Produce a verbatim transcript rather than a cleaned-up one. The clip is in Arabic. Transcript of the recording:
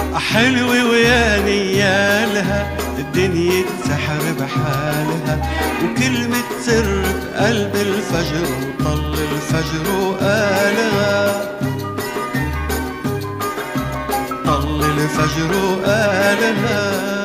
حلوة ويا نيالها الدنيا تسحر بحالها، وكلمة سر بقلب الفجر وطل الفجر وقالها، طل الفجر وقالها.